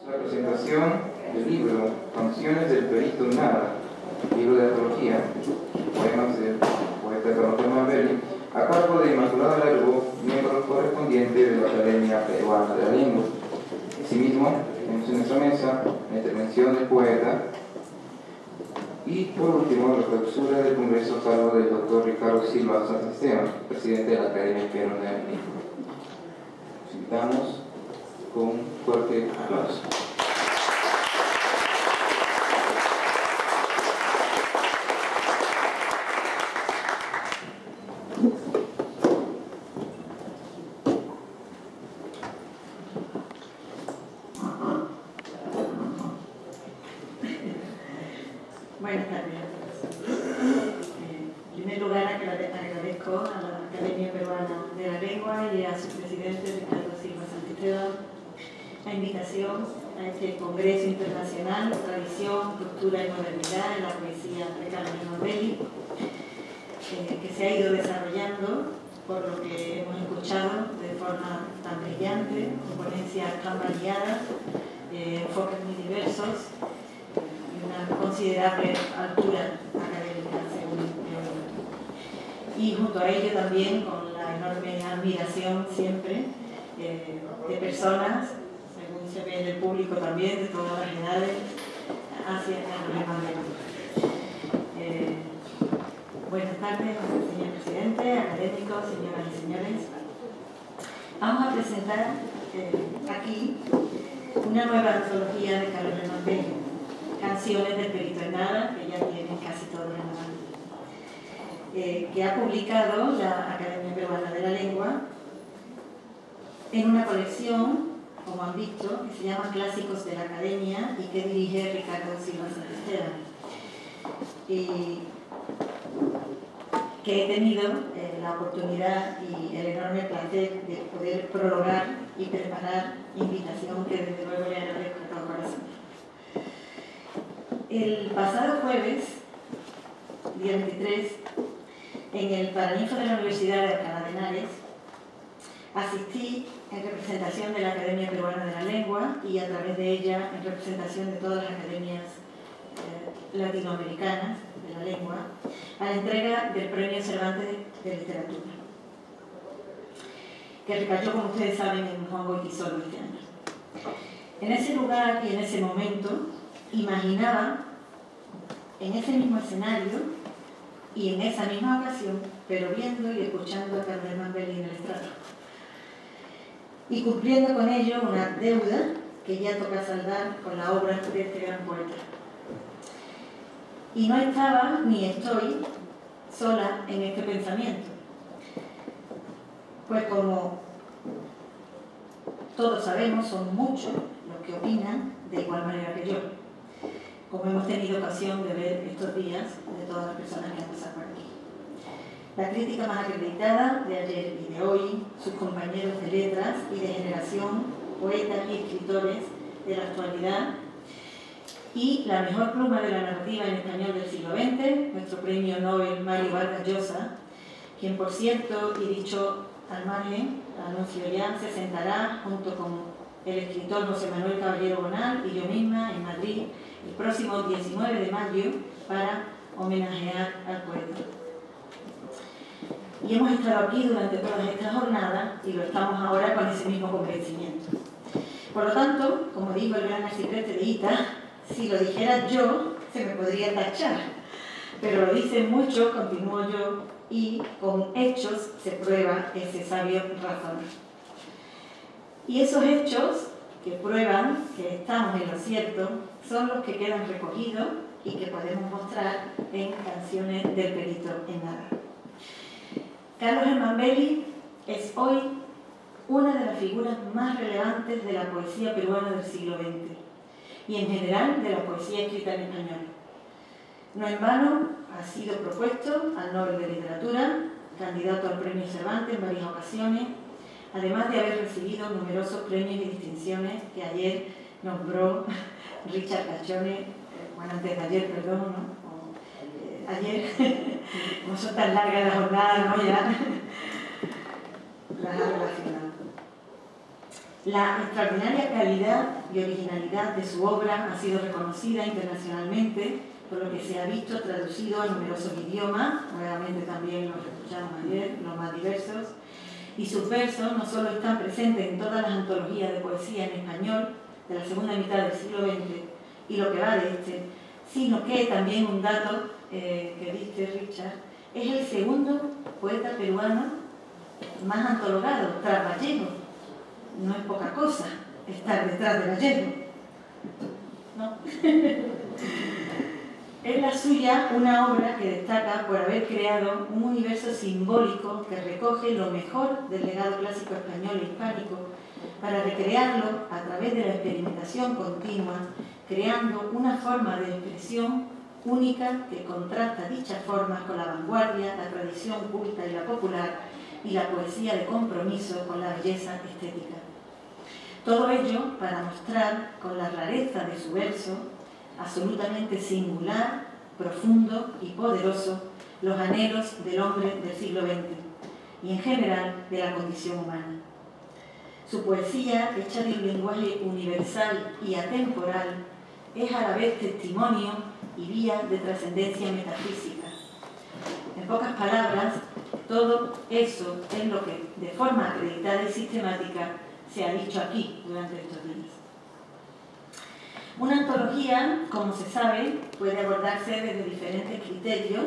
La presentación del libro Canciones del Perito Nada, libro de antología, poemas del poeta Carlos Mambelli, a cargo de Inmaculada Largo, miembro correspondiente de la Academia Peruana de la Lengua. Asimismo, tenemos en nuestra mesa la intervención del poeta y, por último, la clausura del Congreso a cargo del doctor Ricardo Silva Santisteban, presidente de la Academia Peruana de la Lengua. Los invitamos con un fuerte aplauso. Buenas tardes a todos. En primer lugar, agradezco a la Academia Peruana de la Lengua y a su presidente, Ricardo Silva Santisteban, la invitación a este Congreso Internacional de Tradición, Cultura y Modernidad en la Poesía de Carlos Mambelli, que se ha ido desarrollando, por lo que hemos escuchado, de forma tan brillante, con ponencias tan variadas, enfoques muy diversos, una considerable altura académica, según yo. Y junto a ello también con la enorme admiración siempre de personas, según se ve en el público también, de todas las edades, hacia Carlos Mambelli. Buenas tardes, señor presidente, académicos, señoras y señores. Vamos a presentar aquí una nueva antología de Carlos Mambelli, Canciones del Perito en Nada, que ya tienen casi todos en la mano, que ha publicado la Academia Peruana de la Lengua en una colección, como han visto, que se llama Clásicos de la Academia y que dirige Ricardo Silva Santisteban, y que he tenido la oportunidad y el enorme placer de poder prologar y preparar, invitación que desde luego le agradezco de todo corazón. El pasado jueves, día 23, en el Paraninfo de la Universidad de Alcalá de Henares, asistí en representación de la Academia Peruana de la Lengua y a través de ella en representación de todas las academias latinoamericanas de la lengua, a la entrega del Premio Cervantes de Literatura, que recayó, como ustedes saben, en Juan Goytisolo este año. En ese lugar y en ese momento, imaginaba en ese mismo escenario y en esa misma ocasión, pero viendo y escuchando a Carlos Mambelli en el estrado, y cumpliendo con ello una deuda que ya toca saldar con la obra de este gran poeta. Y no estaba ni estoy sola en este pensamiento, pues como todos sabemos, son muchos los que opinan de igual manera que yo, como hemos tenido ocasión de ver estos días de todas las personas que han pasado por aquí. La crítica más acreditada de ayer y de hoy, sus compañeros de letras y de generación, poetas y escritores de la actualidad, y la mejor pluma de la narrativa en español del siglo XX, nuestro premio Nobel Mario Vargas Llosa, quien, por cierto, y dicho al margen, anuncio ya, se sentará junto con el escritor José Manuel Caballero Bonal y yo misma en Madrid el próximo 19 de mayo para homenajear al poeta. Y hemos estado aquí durante todas estas jornadas y lo estamos ahora con ese mismo convencimiento. Por lo tanto, como dijo el gran arcipreste de Ita, si lo dijera yo, se me podría tachar, pero lo dicen muchos, continúo yo, y con hechos se prueba ese sabio razón. Y esos hechos que prueban que estamos en lo cierto son los que quedan recogidos y que podemos mostrar en Canciones del Perito en Nada. Carlos Mambelli es hoy una de las figuras más relevantes de la poesía peruana del siglo XX y en general de la poesía escrita en español. No en vano ha sido propuesto al Nobel de Literatura, candidato al Premio Cervantes en varias ocasiones, además de haber recibido numerosos premios y distinciones que ayer nombró Richard Cachone, bueno, antes de ayer, perdón, ¿no? Ayer, como son tan largas las jornadas, ¿no? Ya las ha relacionado. La extraordinaria calidad y originalidad de su obra ha sido reconocida internacionalmente, por lo que se ha visto traducido a numerosos idiomas, obviamente también los escuchamos ayer, los más diversos, y sus versos no solo están presentes en todas las antologías de poesía en español de la segunda mitad del siglo XX y lo que va de este, sino que también un dato que diste, Richard, es el segundo poeta peruano más antologado, tras Vallejo. No es poca cosa estar detrás de Vallejo, ¿no? Es la suya una obra que destaca por haber creado un universo simbólico que recoge lo mejor del legado clásico español e hispánico para recrearlo a través de la experimentación continua, creando una forma de expresión única que contrasta dichas formas con la vanguardia, la tradición culta y la popular y la poesía de compromiso con la belleza estética. Todo ello para mostrar con la rareza de su verso, absolutamente singular, profundo y poderoso, los anhelos del hombre del siglo XX y en general de la condición humana. Su poesía, hecha de un lenguaje universal y atemporal, es a la vez testimonio y vía de trascendencia metafísica. En pocas palabras, todo eso es lo que, de forma acreditada y sistemática, se ha dicho aquí durante estos días. Una antología, como se sabe, puede abordarse desde diferentes criterios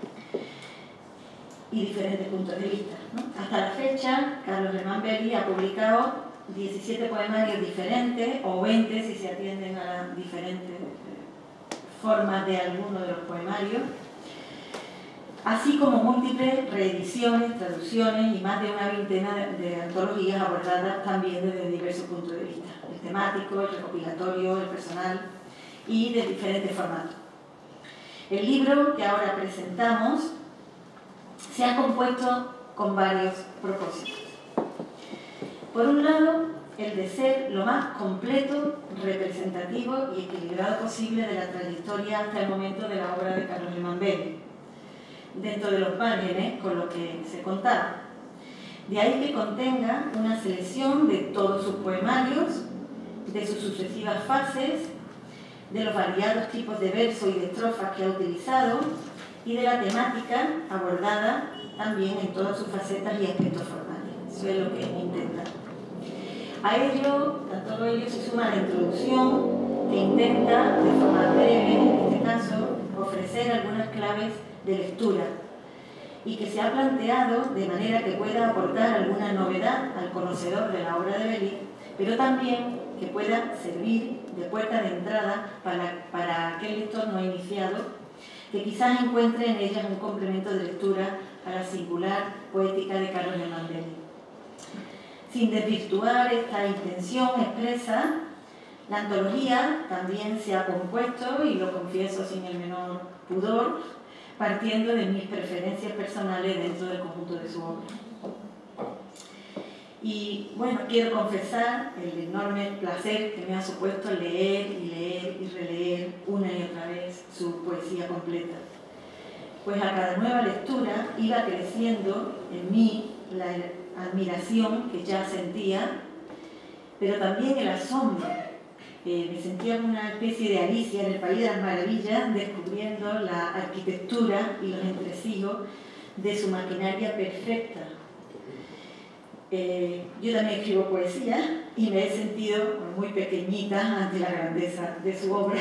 y diferentes puntos de vista, ¿no? Hasta la fecha, Carlos Germán Belli ha publicado 17 poemarios diferentes, o 20 si se atienden a las diferentes formas de alguno de los poemarios, así como múltiples reediciones, traducciones y más de una veintena de antologías abordadas también desde diversos puntos de vista, el temático, el recopilatorio, el personal y de diferentes formatos. El libro que ahora presentamos se ha compuesto con varios propósitos. Por un lado, el de ser lo más completo, representativo y equilibrado posible de la trayectoria hasta el momento de la obra de Carlos Germán Belli, dentro de los márgenes con lo que se contaba. De ahí que contenga una selección de todos sus poemarios, de sus sucesivas fases, de los variados tipos de verso y de estrofas que ha utilizado y de la temática abordada también en todas sus facetas y aspectos formales. Eso es lo que intenta. A todo ello se suma la introducción que intenta, de forma breve en este caso, ofrecer algunas claves de lectura y que se ha planteado de manera que pueda aportar alguna novedad al conocedor de la obra de Belli, pero también que pueda servir de puerta de entrada para aquel lector no iniciado que quizás encuentre en ellas un complemento de lectura a la singular poética de Carlos Germán Belli. Sin desvirtuar esta intención expresa, la antología también se ha compuesto, y lo confieso sin el menor pudor, partiendo de mis preferencias personales dentro del conjunto de su obra. Y bueno, quiero confesar el enorme placer que me ha supuesto leer y releer una y otra vez su poesía completa. Pues a cada nueva lectura iba creciendo en mí la admiración que ya sentía, pero también el asombro. Me sentía como una especie de Alicia en el País de las Maravillas, descubriendo la arquitectura y los entresijos de su maquinaria perfecta. Yo también escribo poesía y me he sentido muy pequeñita ante la grandeza de su obra,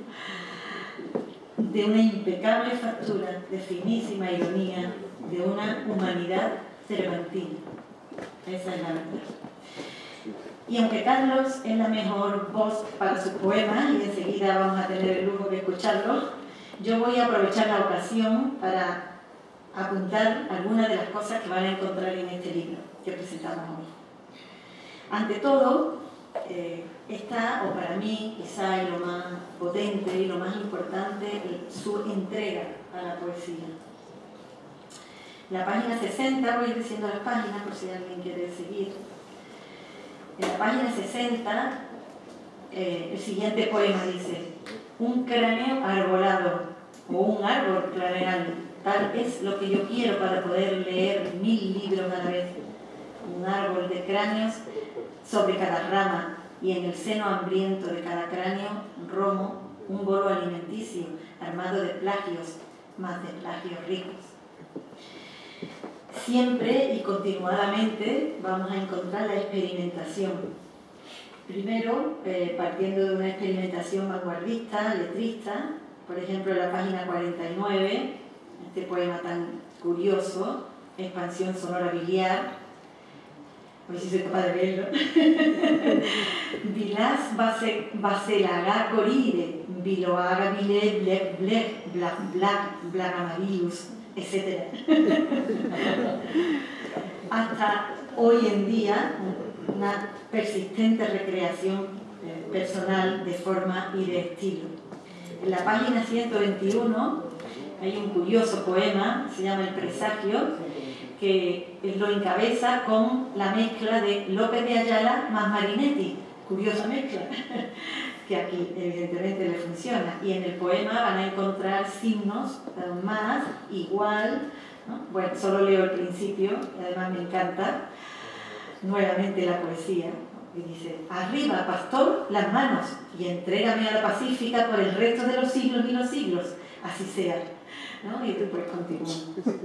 de una impecable factura, de finísima ironía, de una humanidad cervantina. Esa es la verdad. Y aunque Carlos es la mejor voz para sus poemas, y enseguida vamos a tener el lujo de escucharlo, yo voy a aprovechar la ocasión para apuntar algunas de las cosas que van a encontrar en este libro que presentamos hoy. Ante todo, está, o para mí, quizá lo más potente y lo más importante, su entrega a la poesía. La página 60, voy diciendo las páginas por si alguien quiere seguir. En la página 60, el siguiente poema dice: un cráneo arbolado, o un árbol craneal, tal es lo que yo quiero para poder leer 1000 libros a la vez. Un árbol de cráneos sobre cada rama y en el seno hambriento de cada cráneo, romo, un bolo alimenticio armado de plagios, más de plagios ricos. Siempre y continuadamente vamos a encontrar la experimentación. Primero, partiendo de una experimentación vanguardista, letrista, por ejemplo, en la página 49, este poema tan curioso, Expansión sonora biliar, a ver si soy capaz de verlo. Bilas baselaga coride, biloaga bile, blek, blek, black, black, black amarillus, etc. Hasta hoy en día, una persistente recreación personal de forma y de estilo. En la página 121 hay un curioso poema, se llama El presagio, que lo encabeza con la mezcla de López de Ayala más Marinetti, curiosa mezcla, que aquí evidentemente le funciona. Y en el poema van a encontrar signos más, igual, ¿no? Bueno, solo leo el principio, y además me encanta nuevamente la poesía, ¿no? Y dice: arriba, pastor, las manos, y entrégame a la pacífica por el resto de los siglos y los siglos, así sea, ¿no? Y tú pues continúa.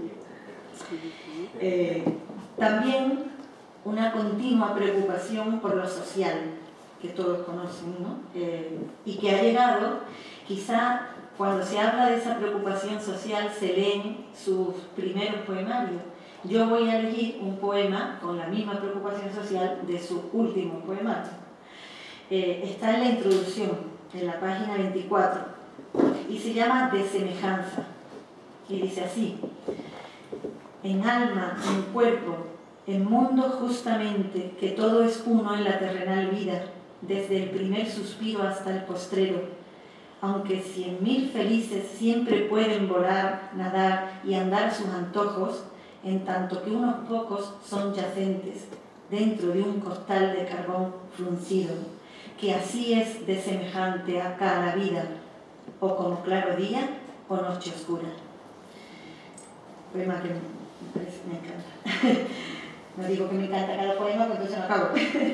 También una continua preocupación por lo social, que todos conocen, ¿no? Y que ha llegado, quizá cuando se habla de esa preocupación social se leen sus primeros poemarios. Yo voy a elegir un poema con la misma preocupación social de su último poemario. Está en la introducción, en la página 24, y se llama De semejanza, y dice así: en alma, en cuerpo, en mundo justamente, que todo es uno en la terrenal vida, desde el primer suspiro hasta el postrero, aunque 100.000 felices siempre pueden volar, nadar y andar sus antojos, en tanto que unos pocos son yacentes dentro de un costal de carbón fruncido, que así es de semejante a cada vida, o como claro día o noche oscura. Poema que me encanta. No digo que me encanta cada poema, porque entonces no acabo.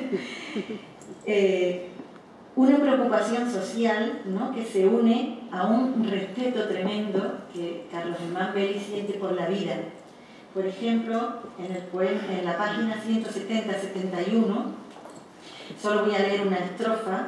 Una preocupación social, ¿no?, que se une a un respeto tremendo que Carlos Germán Belli siente por la vida. Por ejemplo, en la página 170-71, solo voy a leer una estrofa.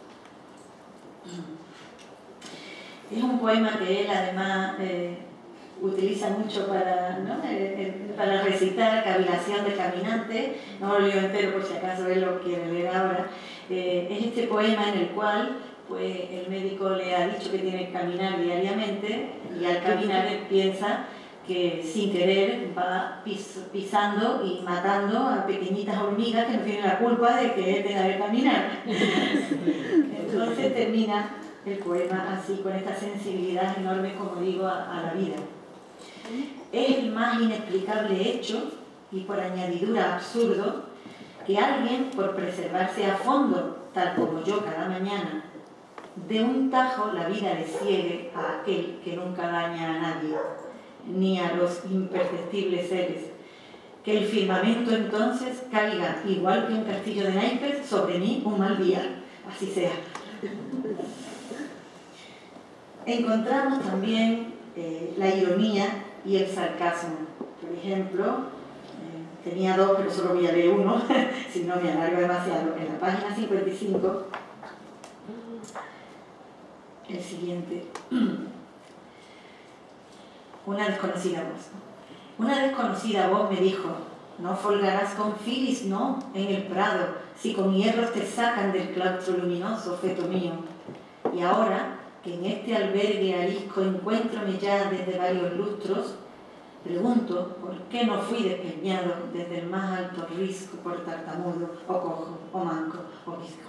Es un poema que él además utiliza mucho para, ¿no?, para recitar, cavilación de caminante. No lo leo entero por si acaso él lo quiere leer ahora. Es este poema en el cual pues, el médico le ha dicho que tiene que caminar diariamente, y al caminar él piensa que sin querer va pisando y matando a pequeñitas hormigas que no tienen la culpa de que él tenga que caminar. Entonces termina el poema así, con esta sensibilidad enorme, como digo, a la vida. Es el más inexplicable hecho, y por añadidura absurdo, que alguien, por preservarse a fondo, tal como yo cada mañana, de un tajo la vida le ciegue a aquel que nunca daña a nadie, ni a los imperceptibles seres, que el firmamento entonces caiga, igual que un castillo de naipes, sobre mí un mal día, así sea. Encontramos también la ironía y el sarcasmo. Por ejemplo, tenía dos, pero solo voy a leer uno, si no me alargo demasiado. En la página 55, el siguiente. Una desconocida voz. Una desconocida voz me dijo: no folgarás con filis, no, en el prado, si con hierros te sacan del claustro luminoso, feto mío. Y ahora, que en este albergue arisco encuéntrome ya desde varios lustros, pregunto por qué no fui despeñado desde el más alto risco por tartamudo, o cojo, o manco, o visco.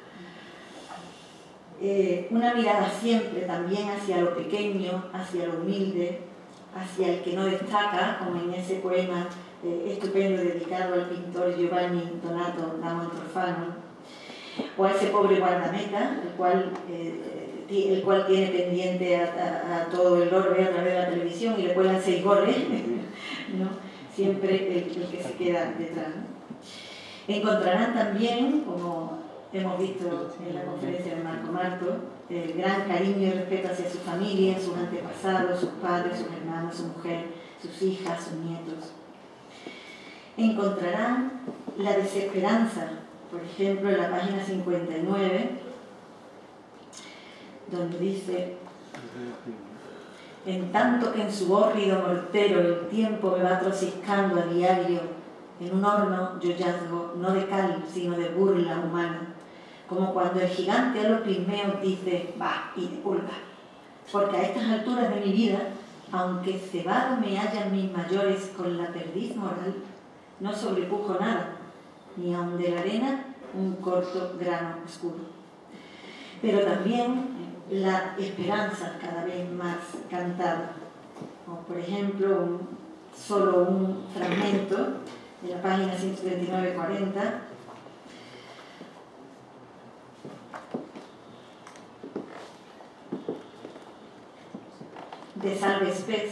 Una mirada siempre también hacia lo pequeño, hacia lo humilde, hacia el que no destaca, como en ese poema estupendo dedicado al pintor Giovanni Donato da Montalfano, o a ese pobre guardameta, el cual tiene pendiente a todo el orbe a través de la televisión y le cuelan 6 goles, ¿no? Siempre el que se queda detrás, ¿no? Encontrarán también, como hemos visto en la conferencia de Marco Marto, el gran cariño y respeto hacia su familia, sus antepasados, sus padres, sus hermanos, su mujer, sus hijas, sus nietos. Encontrarán la desesperanza, por ejemplo, en la página 59, donde dice: en tanto que en su hórrido mortero el tiempo me va trociscando a diario, en un horno yo yazgo no de cal, sino de burla humana, como cuando el gigante a los pigmeos dice: va, y de pulga, porque a estas alturas de mi vida, aunque cebado me hallan mis mayores con la perdiz moral, no sobrepujo nada, ni aun de la arena un corto grano oscuro. Pero también la esperanza cada vez más cantada, como por ejemplo solo un fragmento de la página 139-40, de Salve Spes,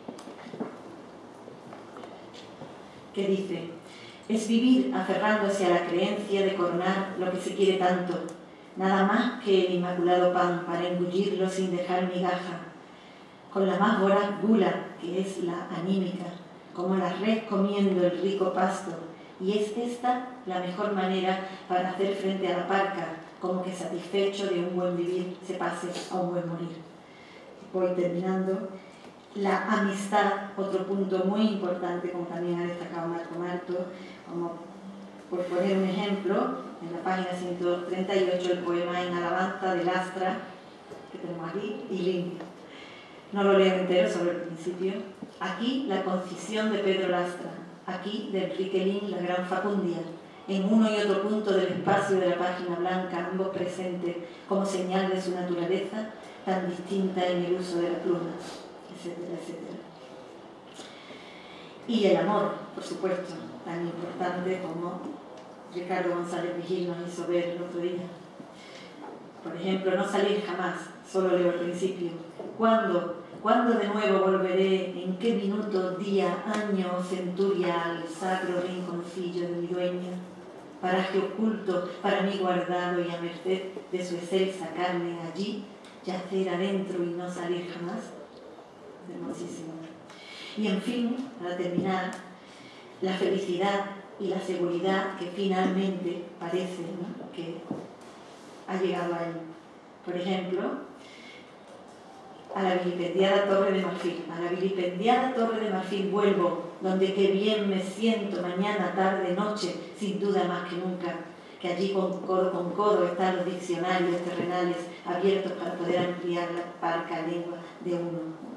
que dice: es vivir aferrándose a la creencia de coronar lo que se quiere tanto, nada más que el inmaculado pan para engullirlo sin dejar migaja, con la más voraz gula que es la anímica, como la res comiendo el rico pasto, y es esta la mejor manera para hacer frente a la parca, como que satisfecho de un buen vivir se pase a un buen morir. Voy terminando. La amistad, otro punto muy importante, como también ha destacado Marco Marto, como por poner un ejemplo, en la página 138 el poema En alabanza de Lastra, que tenemos aquí, y Limpio. No lo leo entero, sobre el principio. Aquí la concisión de Pedro Lastra, aquí de Enrique Lin la gran facundia, en uno y otro punto del espacio de la página blanca, ambos presentes como señal de su naturaleza, tan distinta en el uso de la pluma, etcétera, etcétera. Y el amor, por supuesto, tan importante como Ricardo González Vigil nos hizo ver el otro día. Por ejemplo, no salir jamás, solo leo el principio. ¿Cuándo de nuevo volveré? ¿En qué minuto, día, año o centuria al sacro rinconcillo de mi dueña? Paraje oculto, para mí guardado y a merced de su excelsa carne allí, yacer adentro y no salir jamás. Hermosísimo. Y en fin, para terminar, la felicidad y la seguridad que finalmente parece, ¿no?, que ha llegado a él. Por ejemplo, a la vilipendiada Torre de Marfil. A la vilipendiada Torre de Marfil vuelvo, donde qué bien me siento mañana, tarde, noche, sin duda más que nunca, que allí con codo están los diccionarios terrenales abiertos para poder ampliar la parca lengua de uno.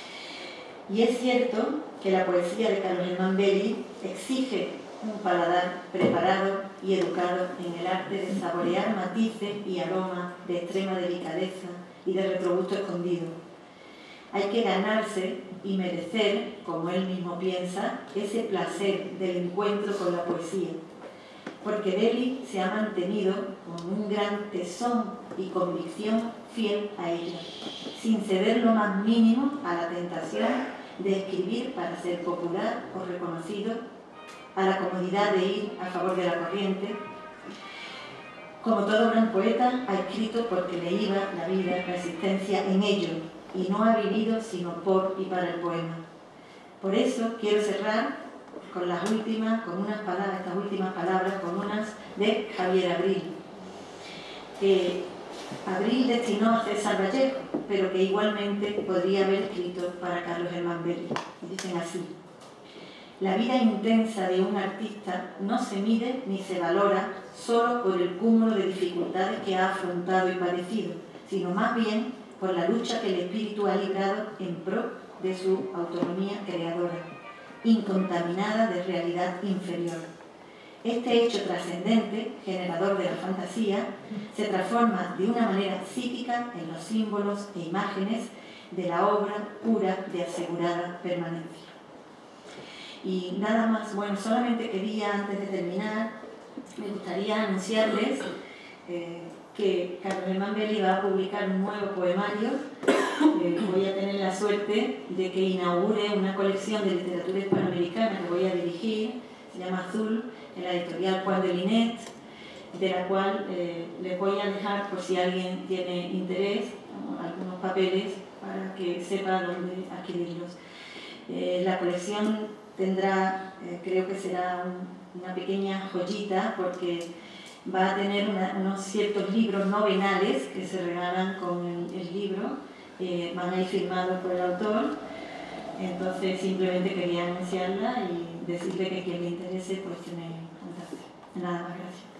Y es cierto que la poesía de Carlos Germán Belli exige un paladar preparado y educado en el arte de saborear matices y aromas de extrema delicadeza y de retrogusto escondido. Hay que ganarse y merecer, como él mismo piensa, ese placer del encuentro con la poesía, porque Belli se ha mantenido con un gran tesón y convicción fiel a ella, sin ceder lo más mínimo a la tentación de escribir para ser popular o reconocido, a la comodidad de ir a favor de la corriente. Como todo gran poeta, ha escrito porque le iba la vida, la existencia en ello, y no ha vivido sino por y para el poema. Por eso quiero cerrar con estas últimas palabras, con unas de Javier Abril, que Abril destinó a César Vallejo, pero que igualmente podría haber escrito para Carlos Germán Belli. Dicen así: la vida intensa de un artista no se mide ni se valora solo por el cúmulo de dificultades que ha afrontado y padecido, sino más bien por la lucha que el espíritu ha librado en pro de su autonomía creadora, incontaminada de realidad inferior. Este hecho trascendente, generador de la fantasía, se transforma de una manera psíquica en los símbolos e imágenes de la obra pura de asegurada permanencia. Y nada más, bueno, solamente quería, antes de terminar, me gustaría anunciarles que Carlos Germán Belli va a publicar un nuevo poemario. Voy a tener la suerte de que inaugure una colección de literatura hispanoamericana que voy a dirigir. se llama Azul, en la editorial Point de Linet, de la cual les voy a dejar, por si alguien tiene interés, algunos papeles para que sepa dónde adquirirlos. La colección tendrá, creo que será una pequeña joyita, porque va a tener unos ciertos libros novenales que se regalan con el libro, van a ir firmados por el autor. Entonces simplemente quería anunciarla y decirle que quien le interese pues tiene contacto. Nada más, gracias.